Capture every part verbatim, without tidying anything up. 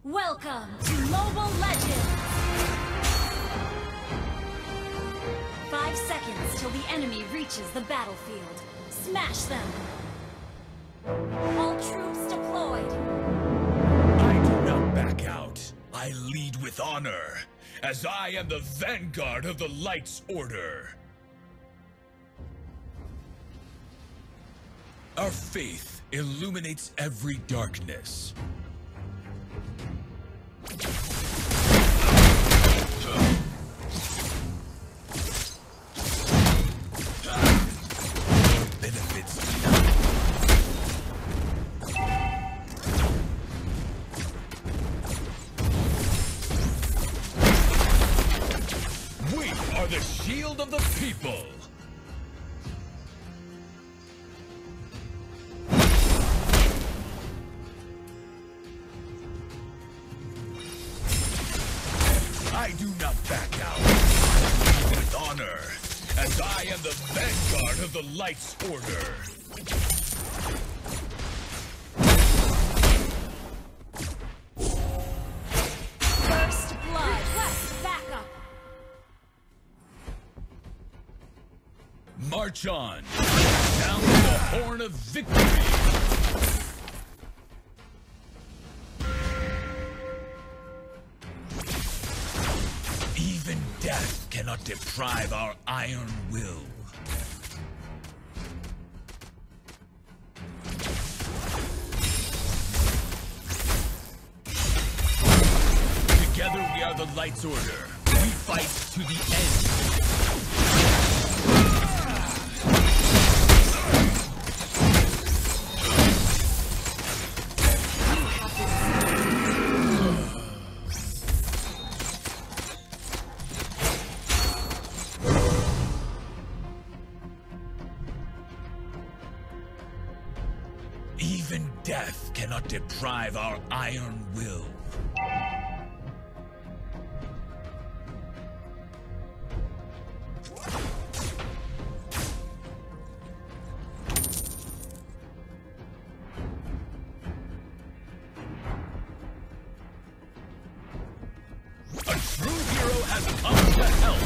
Welcome to Mobile Legends! Five seconds till the enemy reaches the battlefield. Smash them! All troops deployed! I do not back out. I lead with honor, as I am the vanguard of the Light's Order. Our faith illuminates every darkness. Benefits none. We are the shield of the people. I do not back out. With honor, as I am the vanguard of the Light's Order. First blood! West, back up! March on! Sound the horn of victory! Even death cannot deprive our iron will. Together we are the Light's Order. We fight to the end. Even death cannot deprive our iron will. A true hero has come to help.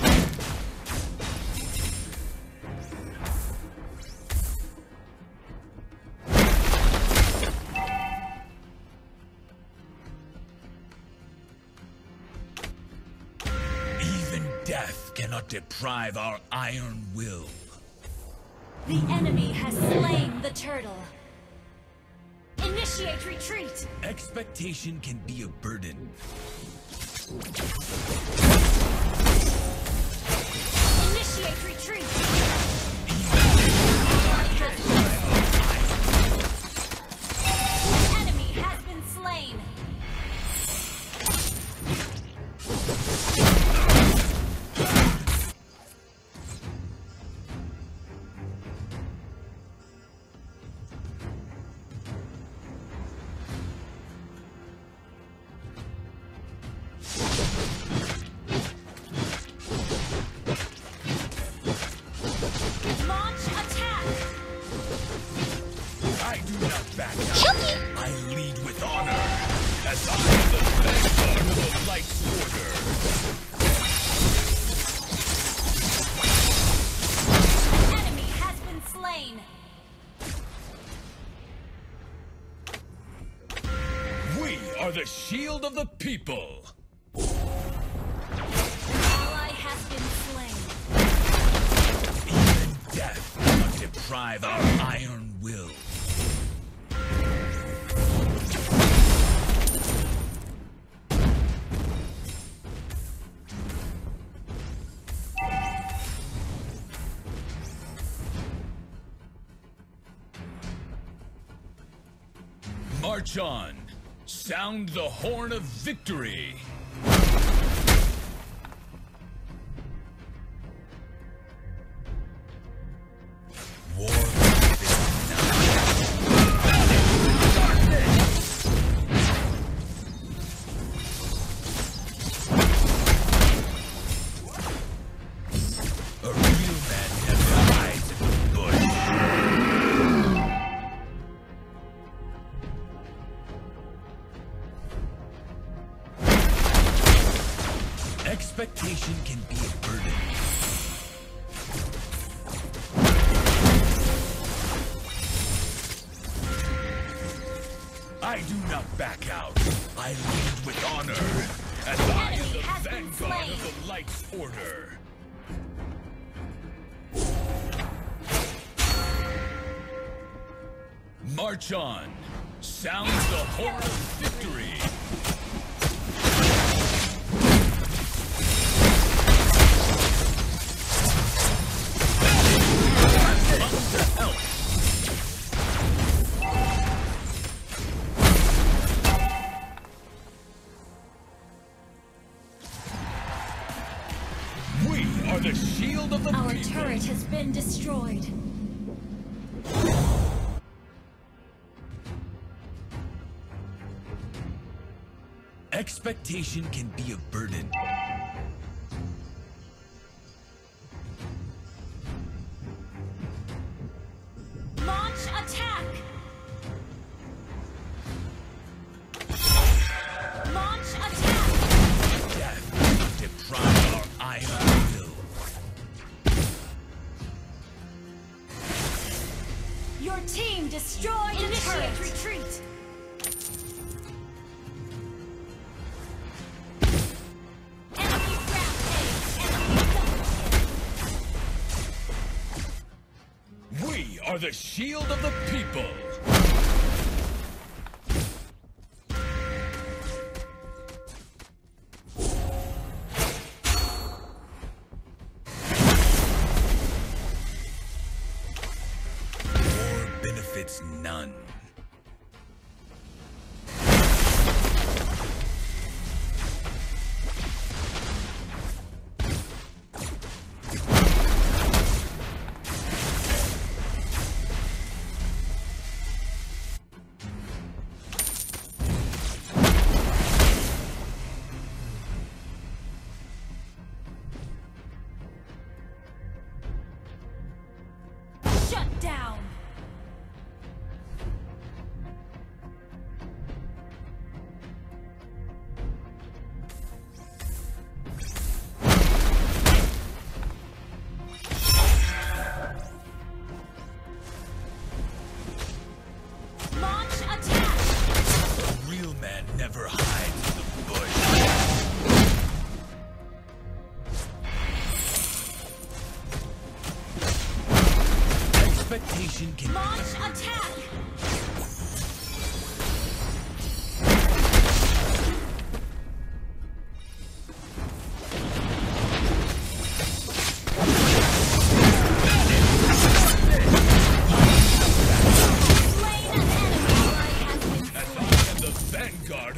Death cannot deprive our iron will. The enemy has slain the turtle. Initiate retreat! Expectation can be a burden. Initiate retreat! The enemy has been slain! I do not back out. I lead with honor, as I am the vanguard of the Light's Order. The enemy has been slain. We are the shield of the people. An ally has been slain. Even death cannot deprive our iron will. March on! Sound the horn of victory! War is a real man never hides in the bush. Expectation can be a burden. I do not back out. I lead with honor, as I am the vanguard of the Light's Order. March on. Sounds the horn of victory. Come to help. We are the shield of the Our people. turret has been destroyed. Expectation can be a burden. Launch attack! Launch attack! Death deprive our iron will. Your team destroyed a turret. Retreat! Enemy rampage! Enemy double kill! We are the shield of the people. War benefits none. Shut down! Launch attack! A real man never hides in the bush. Expectation can Launch attack! Slain an enemy has been as I am the vanguard of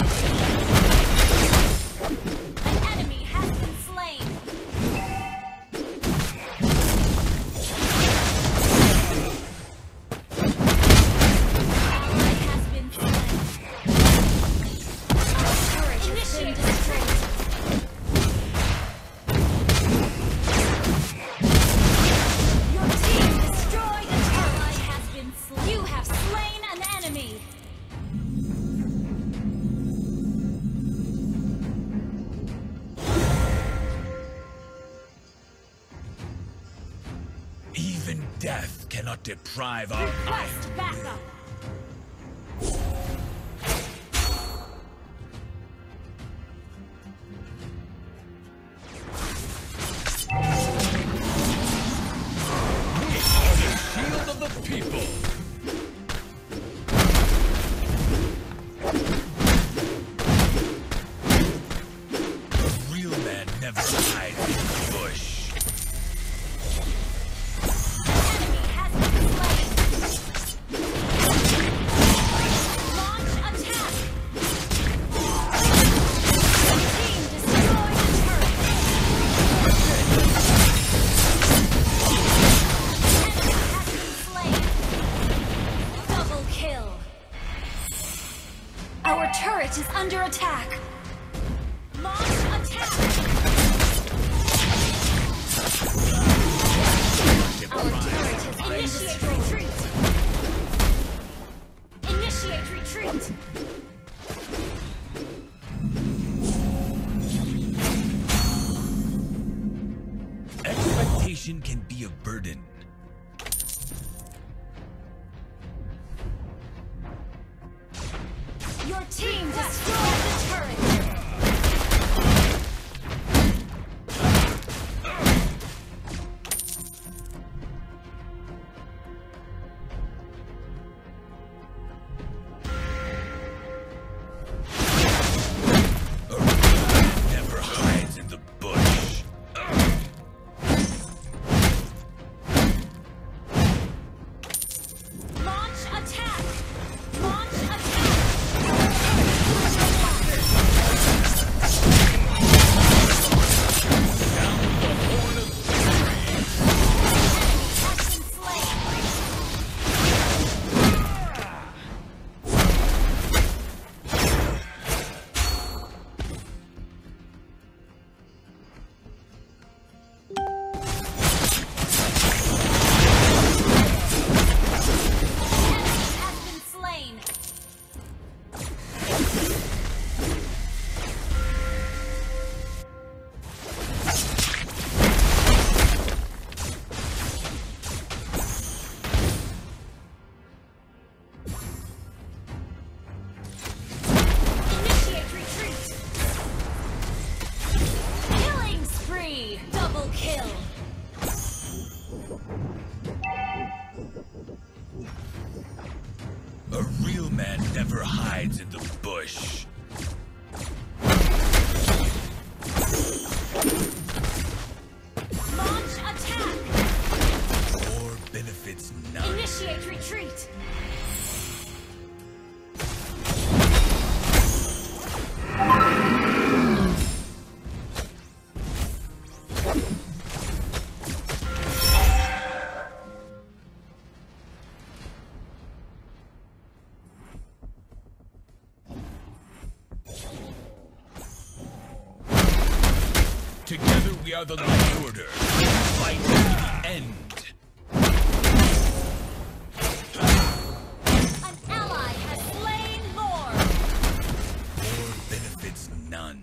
An enemy has been slain. Ally has been slain. Our turret has been destroyed. Your team destroyed an ally has been slain. You have slain an enemy. even death cannot deprive our Request backup. We are the shield of the people. A real man never hides in the bush. Enemy has been slain. Launch attack. Team destroy the turret. Enemy has been slain. Double kill. Our turret is under attack. Launch attack. Our turret has initiate retreat. Initiate retreat. Nothing can be a burden. Your team destroyed the turret! Never hides in the bush. Launch attack! Launch attack! Double kill! A real man never hides in the bush. Launch attack! War benefits none. Initiate retreat! Together we are the Light Order. Fight to the end. An ally has slain Lord! War benefits none.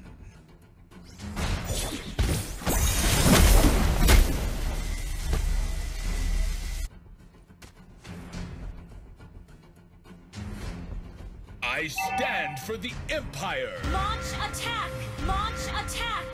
I stand for the Empire! Launch attack! Launch attack!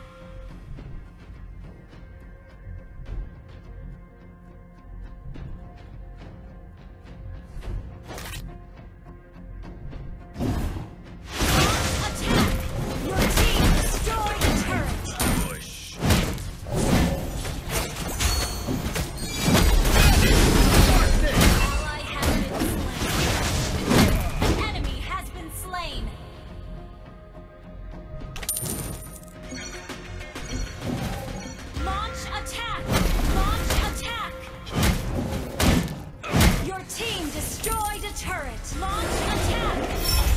Turret! Launch attack!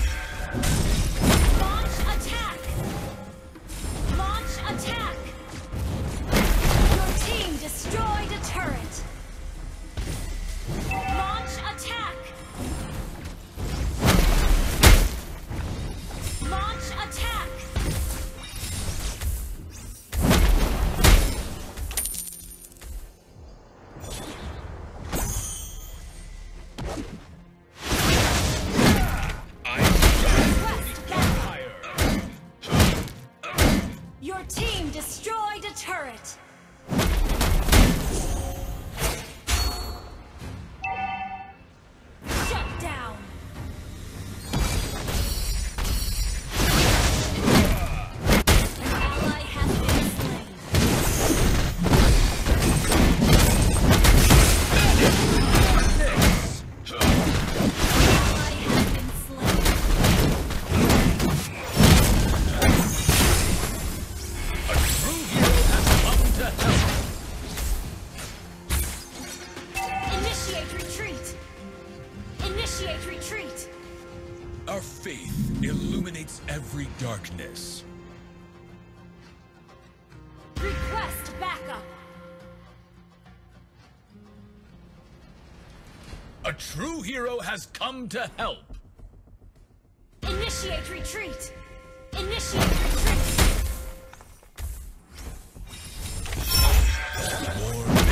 Launch attack! Launch attack! Your team destroyed a turret! Launch attack! Launch attack! Your team destroyed a turret! Shut down! An ally has been slain. Ally has been slain. Initiate retreat! Initiate retreat! Our faith illuminates every darkness. Request backup! A true hero has come to help. Initiate retreat! Initiate retreat! War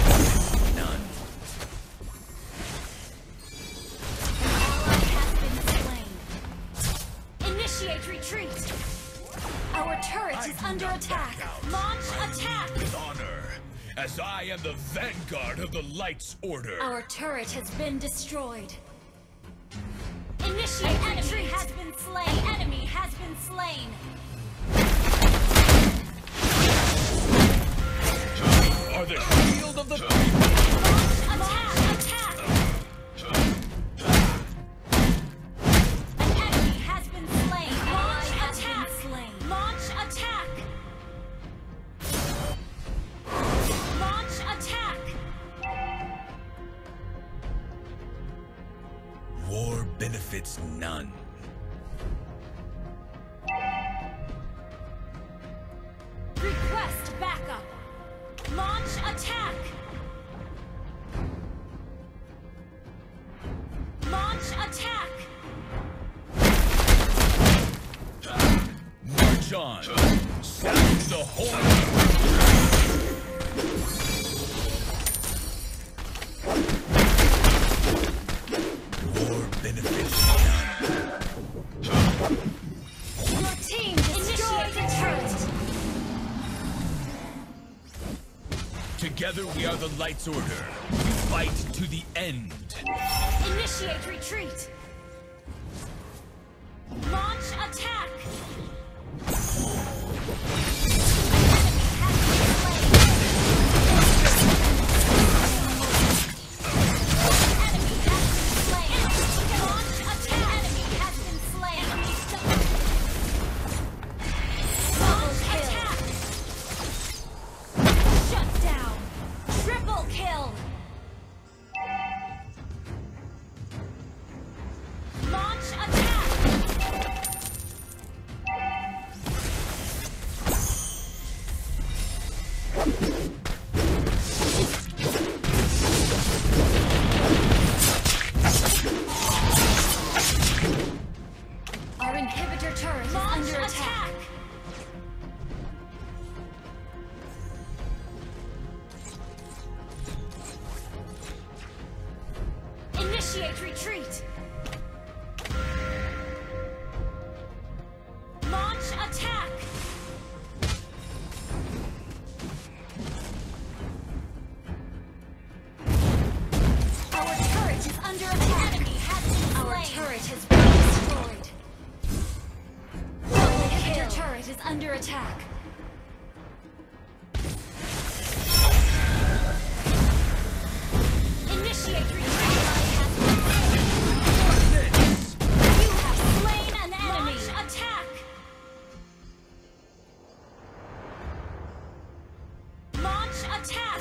retreat. Our turret I is do under not attack. back out. Launch I attack. lead with honor, as I am the vanguard of the Light's Order. Our turret has been destroyed. Initiate enemy has been slain. Enemy has been slain. Are the shield of the people. Launch attack. Attack. An enemy has been slain. Launch attack. Launch attack. Launch attack. War benefits none. Request backup. Launch attack. Launch attack. March on. Sound the horn. War benefits none. Your team destroyed the turret. Together we are the Light's Order. We fight to the end. Initiate retreat. Launch attack. Our inhibitor turret is under attack. Initiate retreat. Launch attack. Our turret is under attack. Enemy has been Our turret has been destroyed. Double kill. Your turret is under attack. Initiate retreat. You have slain an enemy. Launch attack. Launch attack.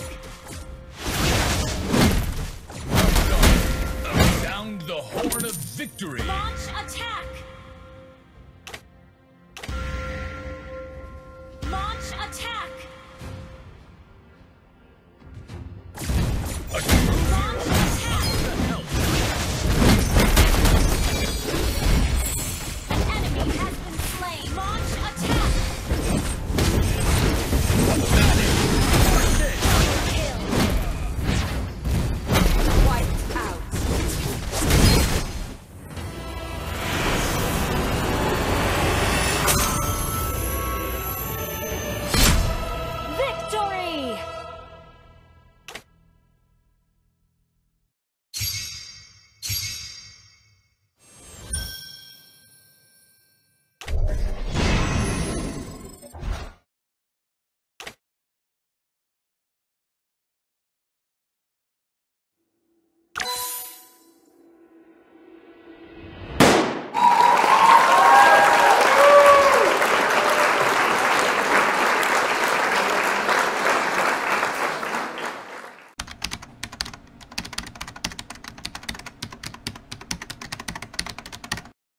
Sound the horn of victory. Launch attack.